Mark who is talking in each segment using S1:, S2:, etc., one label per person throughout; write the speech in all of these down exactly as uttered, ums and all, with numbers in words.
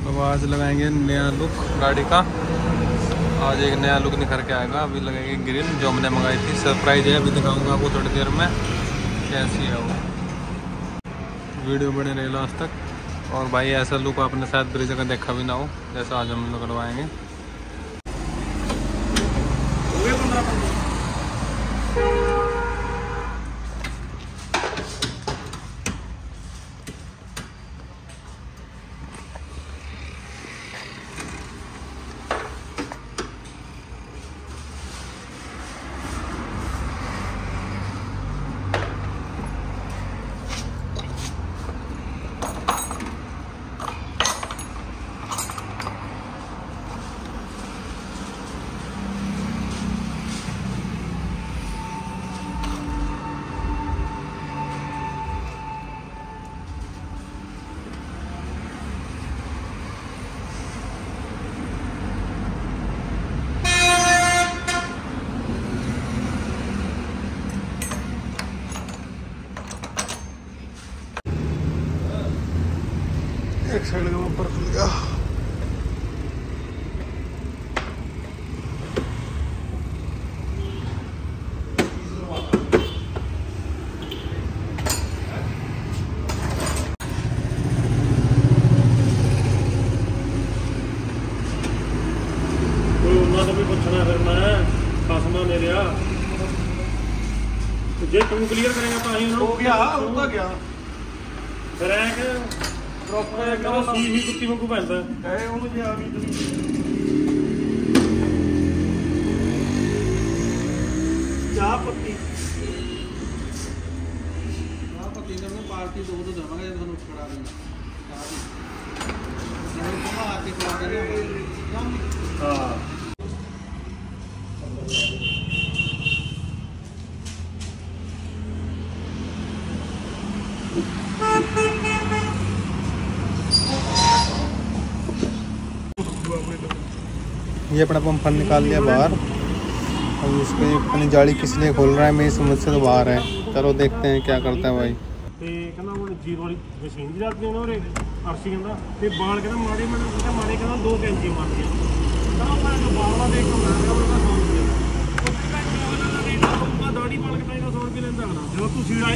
S1: तो आज लगाएंगे नया लुक गाड़ी का। आज एक नया लुक निखर के आएगा। अभी लगेगी ग्रिल जो हमने मंगाई थी, सरप्राइज है, अभी दिखाऊंगा आपको थोड़ी देर में कैसी है वो। वीडियो बने रहे लास्ट तक। और भाई ऐसा लुक आपने शायद ब्रिज का देखा भी ना हो जैसा आज हम लोग करवाएंगे। एक साइड का ऊपर खुल गया।
S2: जे तुम क्लियर करेगा तो ही हो गया होगा क्या फिर है प्रॉपर एकदम सूई ही कुत्ती वांगू पैंदा है ਉਹਨੂੰ ਜੇ ਆ ਗਈ ਚਾਹ ਪੱਤੀ ਚਾਹ ਪੱਤੀ ਦਾ ਮੈਂ ਪਾਰਟੀ ਦੋ ਦੋ ਦਵਾਂਗਾ ਜੇ ਤੁਹਾਨੂੰ ਛੜਾ ਦੇਣਾ ਚਾਹ ਦੀ ਨਾਲੇ ਘੁਮਾ ਕੇ ਖਵਾ ਦੇਣਾ ਹਾਂ।
S1: ये अपना पंपर निकाल लिया बाहर। अब इसको अपनी जाली किस लिए खोल रहा है मेरी समझ से तो बाहर है। चलो देखते हैं क्या करता है भाई।
S2: ਤੇ ਕਹਿੰਦਾ ਹੁਣ ਜੀਰੋ ਵਾਲੀ ਮਸ਼ੀਨ ਦੀ ਰੱਖ ਦੇਣਾ ਉਹਰੇ ਅਰਸੀ ਕਹਿੰਦਾ ਤੇ ਬਾਲ ਕਹਿੰਦਾ ਮਾੜੇ ਮੈਨੂੰ ਕਹਿੰਦਾ ਮਾੜੇ ਕਹਿੰਦਾ ਦੋ ਕੈਂਚੀ ਮਾਰਦੀਆਂ ਕਹਿੰਦਾ ਮੈਂ ਜੋ ਬਾਲਾਂ ਦੇਖ ਕੇ ਮੈਂ ਉਹਦਾ ਸੌ ਰੁਪਏ ਉਹ ਕੈਂਚੀ ਵਾਲਾ ਦਾ ਰੇਟ ਹੋਊਗਾ ਦਾੜੀ ਬਾਲ ਕੇ ਤਾਂ ਸੌ ਰੁਪਏ ਲੈਂਦਾ ਹਣਾ ਜਦੋਂ ਤੂੰ ਸੀੜਾ।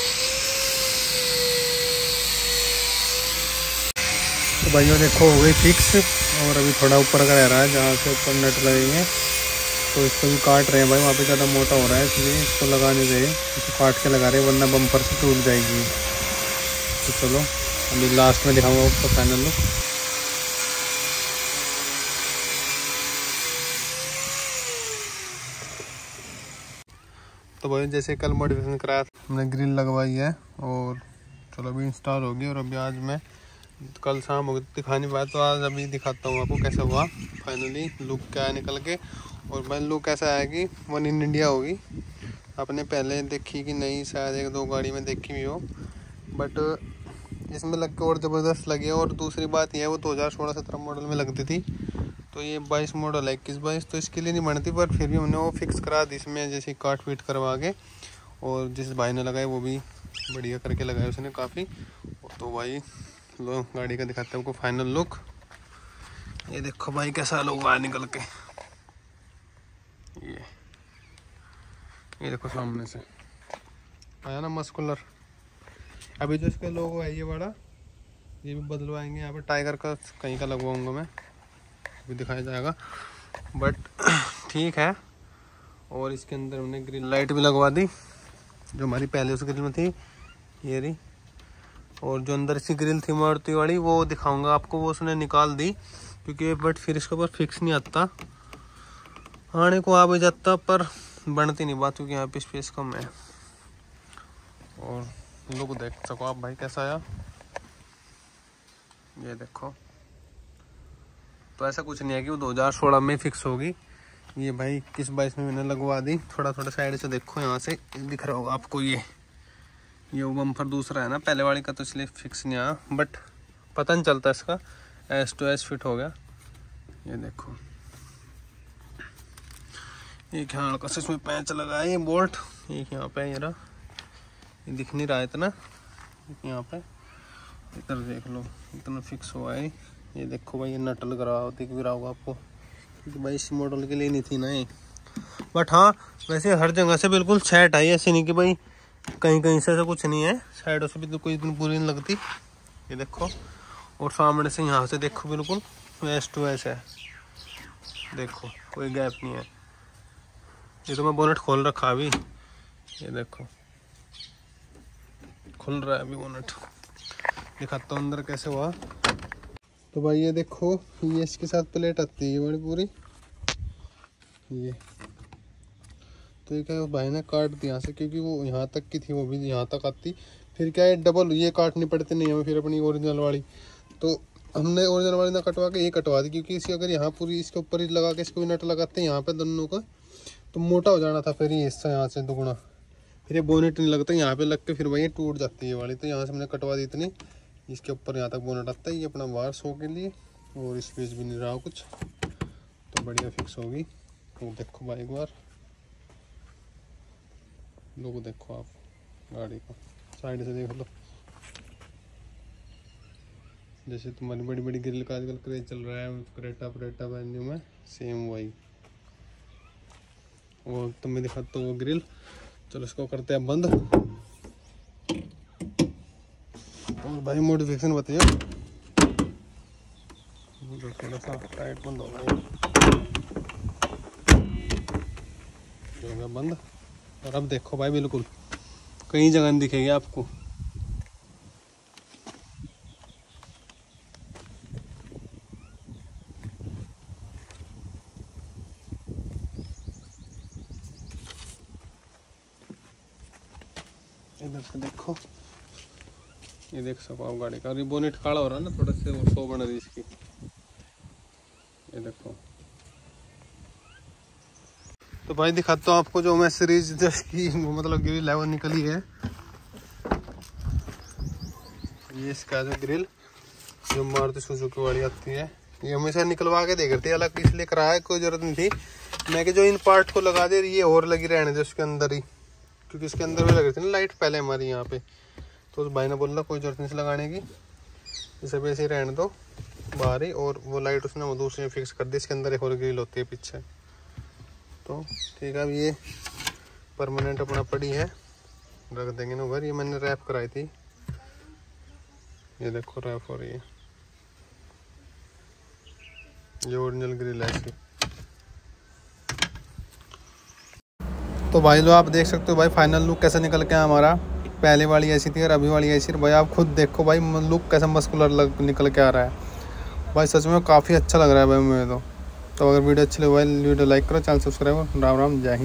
S1: तो भाइयों देखो हो गई फिक्स और अभी थोड़ा ऊपर का रह रहा है जहाँ से ऊपर नट लगेंगे तो इसको भी काट रहे हैं भाई। वहाँ पे ज़्यादा मोटा हो रहा है इसलिए इसको लगा नहीं रहे, इसको काट के लगा रहे हैं वरना बम्पर से टूट जाएगी। तो चलो अभी लास्ट में दिखाऊंगा उसका फाइनल लुक। तो भाई जैसे कल मॉडिफिकेशन कराया था हमने ग्रिल लगवाई है और चलो अभी इंस्टॉल होगी। और अभी आज मैं कल शाम हो दिखा नहीं पाया तो आज अभी दिखाता हूँ आपको कैसा हुआ फाइनली लुक क्या है निकल के। और भाई लुक ऐसा है कि वन इन इंडिया होगी। आपने पहले देखी कि नहीं शायद एक दो गाड़ी में देखी भी हो बट इसमें लग के और ज़बरदस्त लगी है। और दूसरी बात यह है वो दो हज़ार सोलह सत्रह मॉडल में लगती थी तो ये बाईस मॉडल है इक्कीस बाईस तो इसके लिए नहीं बनती पर फिर भी हमने वो फिक्स करा दी इसमें जैसे काट पीट करवा के। और जिस भाई ने लगाए वो भी बढ़िया करके लगाया उसने काफ़ी। तो भाई लो गाड़ी का दिखाते हैं आपको फाइनल लुक। ये देखो भाई कैसा लुक बाहर निकल के। ये ये देखो सामने से आया ना मस्कुलर। अभी जो इसका लोगो है ये बड़ा ये भी बदलवाएंगे। यहाँ पे टाइगर का कहीं का लगवाऊंगा मैं, अभी दिखाया जाएगा बट ठीक है। और इसके अंदर हमने ग्रिल लाइट भी लगवा दी जो हमारी पहले उस ग्रिल में थी ये रही। और जो अंदर इसकी ग्रिल थी मारुति वाली वो दिखाऊंगा आपको, वो उसने निकाल दी क्योंकि बट फिर इसके ऊपर फिक्स नहीं आता, आने को आ भी जाता पर बनती नहीं बात क्योंकि यहाँ पे स्पेस कम है। और लुक देख सको आप भाई कैसा आया ये देखो। तो ऐसा कुछ नहीं है कि वो दो हज़ार सोलह में फिक्स होगी। ये भाई इक्कीस बाईस में मैंने लगवा दी। थोड़ा थोड़ा साइड से देखो यहाँ से दिख रहा होगा आपको। ये ये वो बम्पर दूसरा है ना पहले वाली का तो इसलिए फिक्स नहीं आया बट पता नहीं चलता इसका एस टू एस फिट हो गया। ये देखो एक यहाँ हल्का सा इसमें पैंच लगा है ये बोल्ट एक यहाँ पे ये रहा, ये दिख नहीं रहा है इतना यहाँ पे। इधर देख लो इतना फिक्स हुआ है ये देखो भाई, ये नट लग रहा दिख भी रहा होगा आपको, क्योंकि भाई इस मॉडल के लिए नहीं थी ना ये। बट हाँ, वैसे हर जगह से बिल्कुल सेट आई, ऐसे नहीं कि भाई कहीं कहीं से ऐसा कुछ नहीं है, साइडों से भी तो कोई इतनी बुरी नहीं लगती। ये देखो, और सामने से यहाँ से देखो बिल्कुल वैस टू वैस है, देखो कोई गैप नहीं है। ये तो मैं बोनेट खोल रखा अभी, ये देखो खुल रहा है अभी बोनेट, दिखाता हूँ अंदर कैसे हुआ। तो भाई ये देखो, ये इसके साथ प्लेट आती है बड़ी पूरी, ये तो ये क्या भाई ने काट दिया यहाँ से, क्योंकि वो यहाँ तक की थी, वो भी यहाँ तक आती, फिर क्या है डबल ये काटनी पड़ती नहीं हमें फिर अपनी ओरिजिनल वाली, तो हमने ओरिजिनल वाली ना कटवा के ये कटवा दी, क्योंकि इसी अगर यहाँ पूरी इसके ऊपर ही लगा के इसको भी नट लगाते हैं यहाँ पे दोनों का, तो मोटा हो जाना था फिर ये हिस्सा यहाँ से दुगुना, फिर ये बोनेट नहीं लगता, यहाँ पे लग के फिर भाई ये टूट जाती है वाली, तो यहाँ से हमने कटवा दी इतनी, इसके ऊपर यहाँ तक बोनेट आता है, ये अपना बाहर सो के लिए, और स्पेस भी नहीं रहा कुछ, तो बढ़िया फिक्स होगी। तो देखो भाई एक बार लोग देखो आप गाड़ी का साइड से देख लो, जैसे तुम्हारी बड़ी बड़ी ग्रिल का आजकल क्रेज चल रहा है, क्रेटा प्रेटा वेन्यू में सेम वही, वो तुम्हें दिखाता हूँ वो ग्रिल। चलो इसको करते हैं बंद, और भाई मॉडिफिकेशन बताइए, थोड़ा सा टाइट बंद हो गया, हो गया बंद। और अब देखो भाई बिल्कुल कई जगह नहीं दिखेगी आपको, इधर से देखो, ये देख सको आप गाड़ी का, बोनेट काला हो रहा है ना थोड़ा से, वो शो बन रही इसकी, ये देखो। तो भाई दिखाता हूँ आपको जो मैं सीरीज की मतलब ग्रिल है वो निकली है, ये इसका जो ग्रिल जो मारुति सुजुकी वाली आती है, ये हमेशा निकलवा के दे करती है, अलग इसलिए कराया कोई जरूरत नहीं थी, मैं कि जो इन पार्ट को लगा दे ये और लगी रहने दे उसके अंदर ही, क्योंकि इसके अंदर भी लग रही थी ना लाइट पहले हमारी यहाँ पे, तो उस भाई ने बोला कोई जरूरत नहीं लगाने की, इसे भी ऐसे ही रहने दो बाहर ही, और वो लाइट उसने वो दूसरी फिक्स कर दी, इसके अंदर एक और ग्रिल होती है पीछे, तो ठीक है। अब ये परमानेंट अपना पड़ी है, रख देंगे ना उधर, ये मैंने रैप कराई थी, ये देखो रैप हो रही है, ये ओरिजिनल ग्रिल है इसकी। तो भाई लो आप देख सकते हो भाई फाइनल लुक कैसा निकल के हमारा, पहले वाली ऐसी थी और अभी वाली ऐसी, भाई आप खुद देखो भाई लुक कैसा मस्कुलर लग निकल के आ रहा है भाई, सच में काफ़ी अच्छा लग रहा है भाई मुझे तो। तो अगर वीडियो अच्छी लगे भाई वीडियो लाइक करो, चैनल सब्सक्राइब करो, राम राम, जय हिंद।